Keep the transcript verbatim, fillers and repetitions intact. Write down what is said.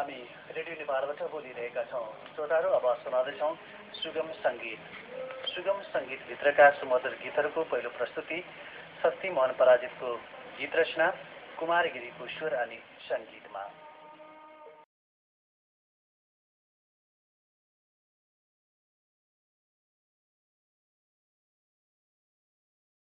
हामी रेडियो नेपालबाट बोलिरहेका छौँ। श्रोताहरू, अब सुनाउँदैछौँ सुगम सङ्गीत। सुगम सङ्गीतभित्रका सुमधुर गीतहरूको पहिलो प्रस्तुति शक्ति मोहन पराजितको गीत रचना कुमार गिरीको स्वर अनि सङ्गीतमा।